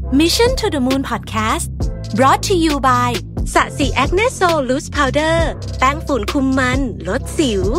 Mission to the Moon Podcast brought to you by สะสีแอคเนสโซลูสพาวเดอร์แป้งฝุ่นคุมมันลดสิว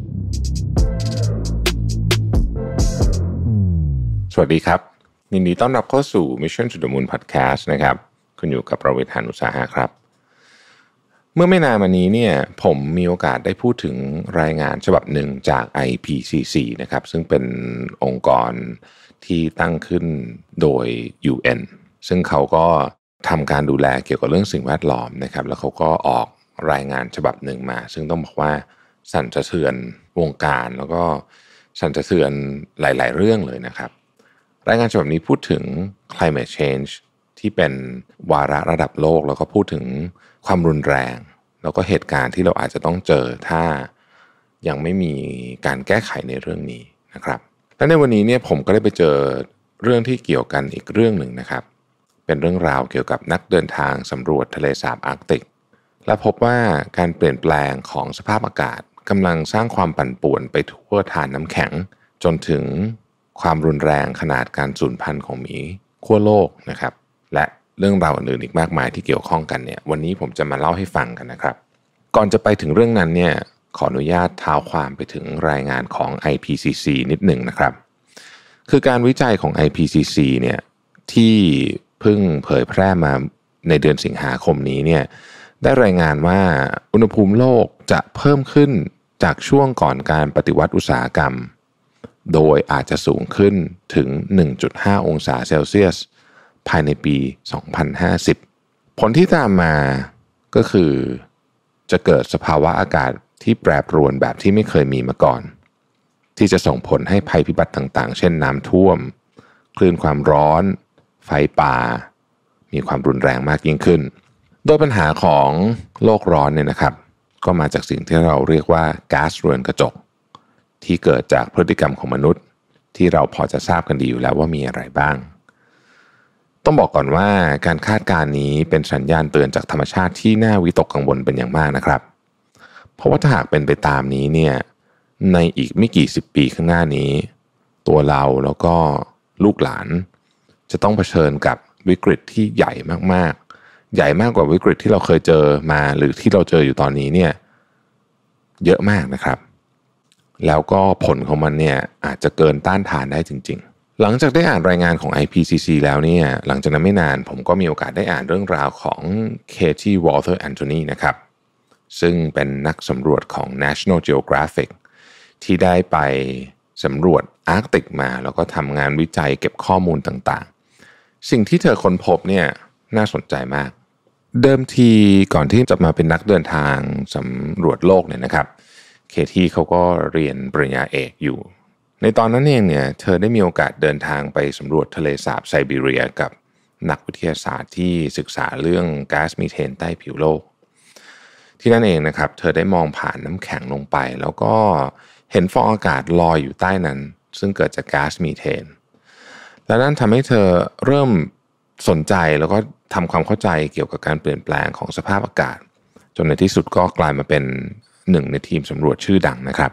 สวัสดีครับยินดีต้อนรับเข้าสู่ Mission to the Moon Podcast นะครับคุณอยู่กับประวิทย์ หาญอุตสาหะครับเมื่อไม่นานมานี้เนี่ยผมมีโอกาสได้พูดถึงรายงานฉบับหนึ่งจาก IPCC นะครับซึ่งเป็นองค์กรที่ตั้งขึ้นโดย UN ซึ่งเขาก็ทำการดูแลเกี่ยวกับเรื่องสิ่งแวดล้อมนะครับแล้วเขาก็ออกรายงานฉบับหนึ่งมาซึ่งต้องบอกว่าสั่นสะเทือนวงการแล้วก็สั่นสะเทือนหลายๆเรื่องเลยนะครับรายงานฉบับนี้พูดถึง climate change ที่เป็นวาระระดับโลกแล้วก็พูดถึงความรุนแรงแล้วก็เหตุการณ์ที่เราอาจจะต้องเจอถ้ายังไม่มีการแก้ไขในเรื่องนี้นะครับและในวันนี้เนี่ยผมก็ได้ไปเจอเรื่องที่เกี่ยวกันอีกเรื่องหนึ่งนะครับเป็นเรื่องราวเกี่ยวกับนักเดินทางสำรวจทะเลสาบอาร์กติกและพบว่าการเปลี่ยนแปลงของสภาพอากาศกำลังสร้างความปั่นป่วนไปทั่วฐานน้ำแข็งจนถึงความรุนแรงขนาดการสูญพันธุ์ของหมีขั้วโลกนะครับและเรื่องราวอื่นๆอีกมากมายที่เกี่ยวข้องกันเนี่ยวันนี้ผมจะมาเล่าให้ฟังกันนะครับก่อนจะไปถึงเรื่องนั้นเนี่ยขออนุญาตเท้าความไปถึงรายงานของ IPCC นิดหนึ่งนะครับคือการวิจัยของ IPCC เนี่ยที่เพิ่งเผยแพร่มาในเดือนสิงหาคมนี้เนี่ยได้รายงานว่าอุณหภูมิโลกจะเพิ่มขึ้นจากช่วงก่อนการปฏิวัติอุตสาหกรรมโดยอาจจะสูงขึ้นถึง 1.5 องศาเซลเซียสภายในปี 2050 ผลที่ตามมาก็คือจะเกิดสภาวะอากาศที่แปรปรวนแบบที่ไม่เคยมีมาก่อนที่จะส่งผลให้ภัยพิบัติต่างๆเช่นน้ำท่วมคลื่นความร้อนไฟป่ามีความรุนแรงมากยิ่งขึ้นโดยปัญหาของโลกร้อนเนี่ยนะครับก็มาจากสิ่งที่เราเรียกว่าก๊าซเรือนกระจกที่เกิดจากพฤติกรรมของมนุษย์ที่เราพอจะทราบกันดีอยู่แล้วว่ามีอะไรบ้างต้องบอกก่อนว่าการคาดการณ์นี้เป็นสัญญาณเตือนจากธรรมชาติที่น่าวิตกกังวลเป็นอย่างมากนะครับเพราะว่าถ้าหากเป็นไปตามนี้เนี่ยในอีกไม่กี่สิบปีข้างหน้านี้ตัวเราแล้วก็ลูกหลานจะต้องเผชิญกับวิกฤตที่ใหญ่มากๆใหญ่มากกว่าวิกฤตที่เราเคยเจอมาหรือที่เราเจออยู่ตอนนี้เนี่ยเยอะมากนะครับแล้วก็ผลของมันเนี่ยอาจจะเกินต้านทานได้จริงๆหลังจากได้อ่านรายงานของ IPCC แล้วเนี่ยหลังจากนั้นไม่นานผมก็มีโอกาสได้อ่านเรื่องราวของ Katie Walter Anthony นะครับซึ่งเป็นนักสำรวจของ National Geographic ที่ได้ไปสำรวจอาร์กติกมาแล้วก็ทำงานวิจัยเก็บข้อมูลต่างๆสิ่งที่เธอค้นพบเนี่ยน่าสนใจมากเดิมทีก่อนที่จะมาเป็นนักเดินทางสำรวจโลกเนี่ยนะครับเคที่เขาก็เรียนปริญญาเอกอยู่ในตอนนั้นเองเนี่ยเธอได้มีโอกาสเดินทางไปสำรวจทะเลสาบไซบีเรียกับนักวิทยาศาสตร์ที่ศึกษาเรื่องก๊าซมีเทนใต้ผิวโลกที่นั่นเองนะครับเธอได้มองผ่านน้ำแข็งลงไปแล้วก็เห็นฟองอากาศลอยอยู่ใต้นั้นซึ่งเกิดจากก๊าซมีเทนและนั่นทำให้เธอเริ่มสนใจแล้วก็ทำความเข้าใจเกี่ยวกับการเปลี่ยนแปลงของสภาพอากาศจนในที่สุดก็กลายมาเป็นหนึ่งในทีมสำรวจชื่อดังนะครับ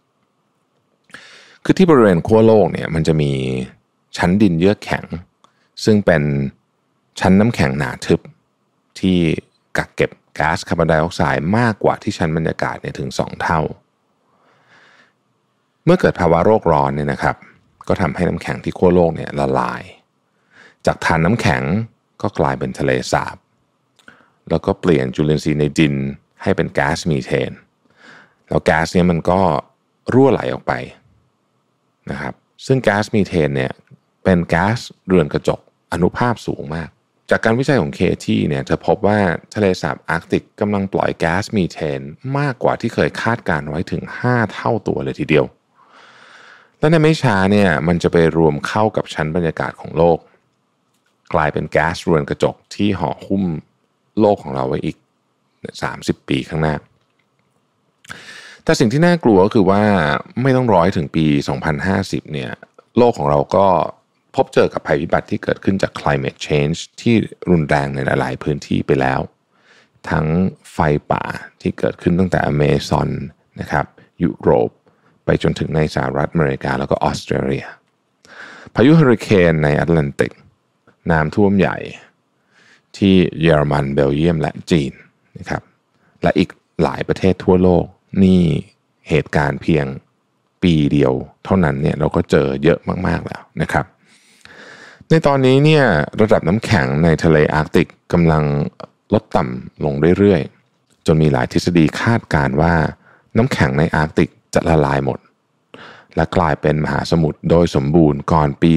คือที่บริเวณขั้วโลกเนี่ยมันจะมีชั้นดินเยือกแข็งซึ่งเป็นชั้นน้ำแข็งหนาทึบที่กักเก็บก๊าซคาร์บอนไดออกไซด์มากกว่าที่ชั้นบรรยากาศเนี่ยถึง2เท่าเมื่อเกิดภาวะโลกร้อนเนี่ยนะครับก็ทำให้น้ำแข็งที่ขั้วโลกเนี่ยละลายจากฐานน้ำแข็งก็กลายเป็นทะเลสาบแล้วก็เปลี่ยนจุลินทรีย์ในดินให้เป็นก๊าซมีเทนแล้วก๊าซเนี่ยมันก็รั่วไหลออกไปนะครับซึ่งก๊าซมีเทนเนี่ยเป็นก๊าซเรือนกระจกอนุภาคสูงมากจากการวิจัยของเคที่เนี่ยเธอพบว่าทะเลสาบอาร์กติกกำลังปล่อยก๊าซมีเทนมากกว่าที่เคยคาดการไว้ถึง5เท่าตัวเลยทีเดียวและในไม่ช้าเนี่ยมันจะไปรวมเข้ากับชั้นบรรยากาศของโลกกลายเป็นก๊าซเรือนกระจกที่ห่อหุ้มโลกของเราไว้อีก30ปีข้างหน้าแต่สิ่งที่น่ากลัวก็คือว่าไม่ต้องรอให้ถึงปี2050เนี่ยโลกของเราก็พบเจอกับภัยพิบัติที่เกิดขึ้นจาก climate change ที่รุนแรงในหลายๆพื้นที่ไปแล้วทั้งไฟป่าที่เกิดขึ้นตั้งแต่อเมซอนนะครับยุโรปไปจนถึงในสหรัฐอเมริกาแล้วก็ออสเตรเลียพายุเฮอริเคนในแอตแลนติกน้ำท่วมใหญ่ที่เยอรมันเบลเยียมและจีนนะครับและอีกหลายประเทศทั่วโลกนี่เหตุการณ์เพียงปีเดียวเท่านั้นเนี่ยเราก็เจอเยอะมากๆแล้วนะครับในตอนนี้เนี่ยระดับน้ำแข็งในทะเลอาร์กติกกำลังลดต่ำลงเรื่อยๆจนมีหลายทฤษฎีคาดการณ์ว่าน้ำแข็งในอาร์กติกจะละลายหมดและกลายเป็นมหาสมุทรโดยสมบูรณ์ก่อนปี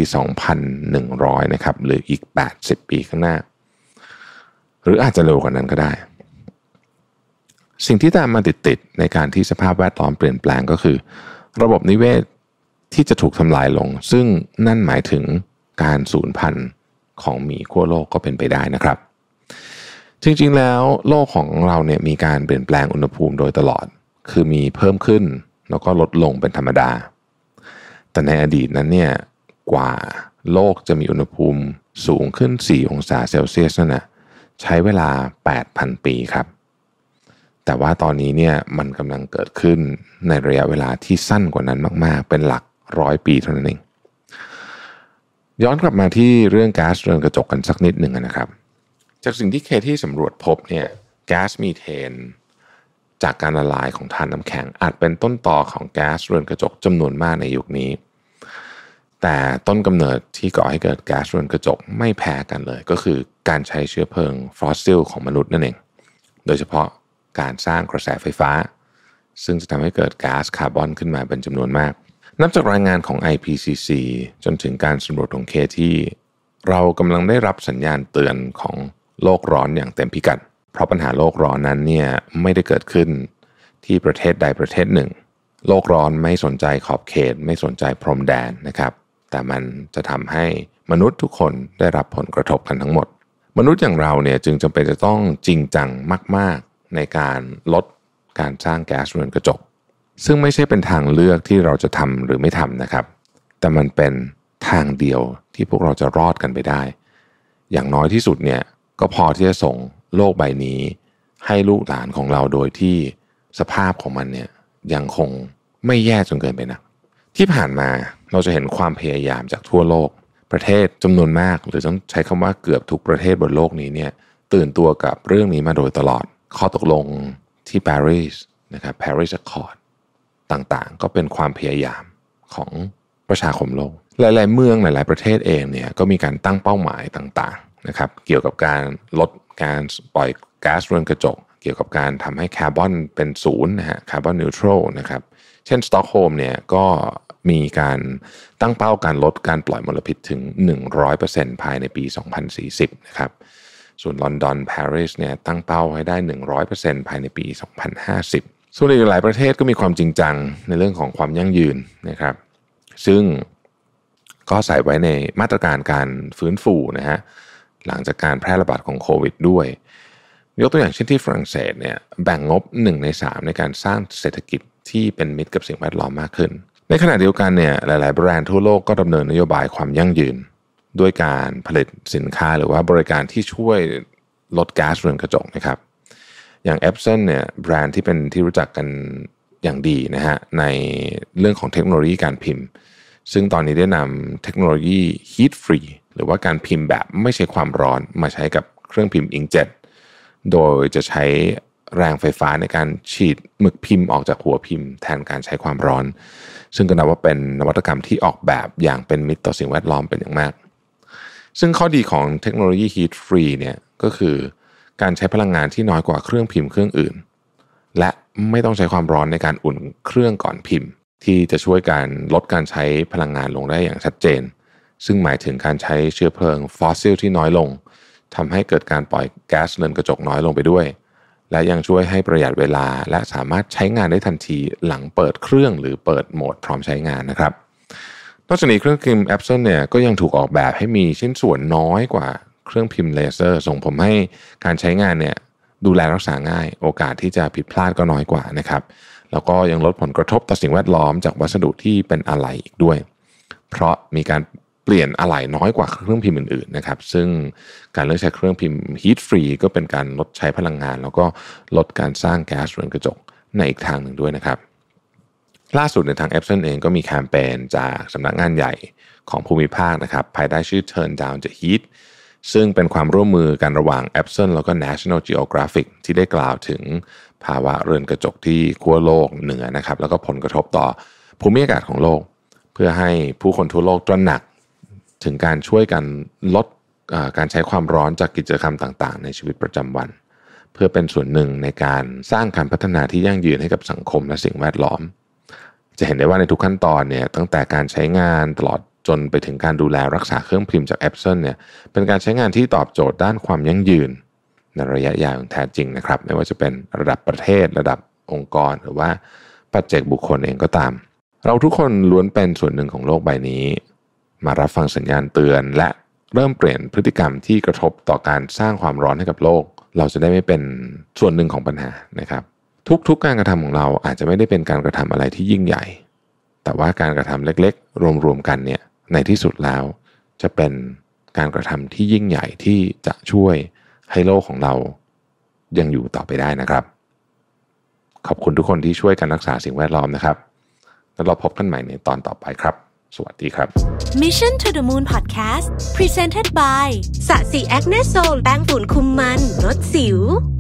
2100 นะครับหรืออีก80 ปีข้างหน้าหรืออาจจะเร็วกว่านั้นก็ได้สิ่งที่ตามมาติดๆในการที่สภาพแวดล้อมเปลี่ยนแปลงก็คือระบบนิเวศที่จะถูกทำลายลงซึ่งนั่นหมายถึงการสูญพันธุ์ของหมีขั้วโลกก็เป็นไปได้นะครับจริงๆแล้วโลกของเราเนี่ยมีการเปลี่ยนแปลงอุณหภูมิโดยตลอดคือมีเพิ่มขึ้นแล้วก็ลดลงเป็นธรรมดาแต่ในอดีตนั้นเนี่ยกว่าโลกจะมีอุณหภูมิสูงขึ้น4 องศาเซลเซียสนั่นนะใช้เวลา 8,000 ปีครับแต่ว่าตอนนี้เนี่ยมันกำลังเกิดขึ้นในระยะเวลาที่สั้นกว่านั้นมากๆเป็นหลัก100 ปีเท่านั้นเองย้อนกลับมาที่เรื่องก๊าซเรือนกระจกกันสักนิดหนึ่งนะครับจากสิ่งที่เคที่สำรวจพบเนี่ยก๊าซมีเทนจากการละลายของถ่านน้ำแข็งอาจเป็นต้นตอของก๊าซเรือนกระจกจำนวนมากในยุคนี้แต่ต้นกำเนิดที่ก่อให้เกิดก๊าซเรือนกระจกไม่แพ้กันเลยก็คือการใช้เชื้อเพลิงฟอสซิลของมนุษย์นั่นเองโดยเฉพาะการสร้างกระแสไฟฟ้าซึ่งจะทำให้เกิดก๊าซคาร์บอนขึ้นมาเป็นจำนวนมากนับจากรายงานของ IPCC จนถึงการสำรวจของเคที่เรากำลังได้รับสัญญาณเตือนของโลกร้อนอย่างเต็มพิกัดเพราะปัญหาโลกร้อนนั้นเนี่ยไม่ได้เกิดขึ้นที่ประเทศใดประเทศหนึ่งโลกร้อนไม่สนใจขอบเขตไม่สนใจพรมแดนนะครับแต่มันจะทำให้มนุษย์ทุกคนได้รับผลกระทบกันทั้งหมดมนุษย์อย่างเราเนี่ยจึงจำเป็นจะต้องจริงจังมากๆในการลดการสร้างแก๊สเรือนกระจกซึ่งไม่ใช่เป็นทางเลือกที่เราจะทำหรือไม่ทำนะครับแต่มันเป็นทางเดียวที่พวกเราจะรอดกันไปได้อย่างน้อยที่สุดเนี่ยก็พอที่จะส่งโลกใบนี้ให้ลูกหลานของเราโดยที่สภาพของมันเนี่ยยังคงไม่แย่จนเกินไปนักที่ผ่านมาเราจะเห็นความพยายามจากทั่วโลกประเทศจำนวนมากหรือต้องใช้คำว่าเกือบทุกประเทศบนโลกนี้เนี่ยตื่นตัวกับเรื่องนี้มาโดยตลอดข้อตกลงที่ปารีสนะครับ Paris Accord ต่างๆก็เป็นความพยายามของประชาคมโลกหลายๆเมืองหลายๆประเทศเองเนี่ยก็มีการตั้งเป้าหมายต่างๆนะครับเกี่ยวกับการลดการปล่อยก๊าซเรือนกระจกเกี่ยวกับการทำให้คาร์บอนเป็นศูนย์นะฮะคาร์บอนนิวทรัลนะครับเช่นสต็อกโฮล์มเนี่ยก็มีการตั้งเป้าการลดการปล่อยมลพิษถึง 100% ภายในปี 2040 นะครับส่วนลอนดอนปารีสเนี่ยตั้งเป้าให้ได้ 100% ภายในปี 2050 ส่วนอีกหลายประเทศก็มีความจริงจังในเรื่องของความยั่งยืนนะครับซึ่งก็ใส่ไว้ในมาตรการการฟื้นฟูนะฮะหลังจากการแพร่ระบาดของโควิดด้วยยกตัวอย่างเช่นที่ฝรั่งเศสเนี่ยแบ่งงบ1 ใน 3ในการสร้างเศรษฐกิจที่เป็นมิตรกับสิ่งแวดล้อมมากขึ้นในขณะเดียวกันเนี่ยหลายๆแบรนด์ทั่วโลกก็ดำเนินนโยบายความยั่งยืนด้วยการผลิตสินค้าหรือว่าบริการที่ช่วยลดก๊าซเรือนกระจกนะครับอย่าง Epson เนี่ยแบรนด์ที่เป็นที่รู้จักกันอย่างดีนะฮะในเรื่องของเทคโนโลยีการพิมพ์ซึ่งตอนนี้ได้นำเทคโนโลยี heat free หรือว่าการพิมพ์แบบไม่ใช้ความร้อนมาใช้กับเครื่องพิมพ์ inkjet โดยจะใช้แรงไฟฟ้าในการฉีดหมึกพิมพ์ออกจากหัวพิมพ์แทนการใช้ความร้อนซึ่งก็นับว่าเป็นนวัตกรรมที่ออกแบบอย่างเป็นมิตรต่อสิ่งแวดล้อมเป็นอย่างมากซึ่งข้อดีของเทคโนโลยี heat free เนี่ยก็คือการใช้พลังงานที่น้อยกว่าเครื่องพิมพ์เครื่องอื่นและไม่ต้องใช้ความร้อนในการอุ่นเครื่องก่อนพิมพ์ที่จะช่วยการลดการใช้พลังงานลงได้อย่างชัดเจนซึ่งหมายถึงการใช้เชื้อเพลิงฟอสซิลที่น้อยลงทำให้เกิดการปล่อยแก๊สเรือนกระจกน้อยลงไปด้วยและยังช่วยให้ประหยัดเวลาและสามารถใช้งานได้ทันทีหลังเปิดเครื่องหรือเปิดโหมดพร้อมใช้งานนะครับนอกจากนี้เครื่องพิมพ์ Epson เนี่ยก็ยังถูกออกแบบให้มีชิ้นส่วนน้อยกว่าเครื่องพิมพ์เลเซอร์ส่งผลให้การใช้งานเนี่ยดูแลรักษาง่ายโอกาสที่จะผิดพลาดก็น้อยกว่านะครับแล้วก็ยังลดผลกระทบต่อสิ่งแวดล้อมจากวัสดุที่เป็นอะไหล่อีกด้วยเพราะมีการเปลี่ยนอะไหล่น้อยกว่าเครื่องพิมพ์อื่นๆนะครับซึ่งการเลือกใช้เครื่องพิมพ์ heat free ก็เป็นการลดใช้พลังงานแล้วก็ลดการสร้างแก๊สเรือนกระจกในอีกทางหนึ่งด้วยนะครับล่าสุดในทาง Epson เองก็มีแคมเปญจากสำนักงานใหญ่ของภูมิภาคนะครับภายใต้ชื่อ Turn Down the Heat ซึ่งเป็นความร่วมมือกันระหว่าง Epson แล้วก็ National Geographic ที่ได้กล่าวถึงภาวะเรือนกระจกที่ขั้วโลกเหนือนะครับแล้วก็ผลกระทบต่อภูมิอากาศของโลกเพื่อให้ผู้คนทั่วโลกตระหนักถึงการช่วยกันลดการใช้ความร้อนจากกิจกรรมต่างๆในชีวิตประจำวันเพื่อเป็นส่วนหนึ่งในการสร้างการพัฒนาที่ยั่งยืนให้กับสังคมและสิ่งแวดล้อมจะเห็นได้ว่าในทุกขั้นตอนเนี่ยตั้งแต่การใช้งานตลอดจนไปถึงการดูแลรักษาเครื่องพิมพ์จาก Epson เนี่ยเป็นการใช้งานที่ตอบโจทย์ด้านความยั่งยืนในระยะยาวอย่างแท้จริงนะครับไม่ว่าจะเป็นระดับประเทศระดับองค์กรหรือว่าปัจเจกบุคคลเองก็ตามเราทุกคนล้วนเป็นส่วนหนึ่งของโลกใบนี้มารับฟังสัญญาณเตือนและเริ่มเปลี่ยนพฤติกรรมที่กระทบต่อการสร้างความร้อนให้กับโลกเราจะได้ไม่เป็นส่วนหนึ่งของปัญหานะครับทุกการกระทำของเราอาจจะไม่ได้เป็นการกระทำอะไรที่ยิ่งใหญ่แต่ว่าการกระทำเล็กๆรวมๆกันเนี่ยในที่สุดแล้วจะเป็นการกระทำที่ยิ่งใหญ่ที่จะช่วยให้โลกของเรายังอยู่ต่อไปได้นะครับขอบคุณทุกคนที่ช่วยกันรักษาสิ่งแวดล้อมนะครับแล้วเราพบกันใหม่ในตอนต่อไปครับสวัสดีครับ Mission to the Moon Podcast Presented by สะสีแอคเนโซลแป้งฝุ่นคุมมันลดสิว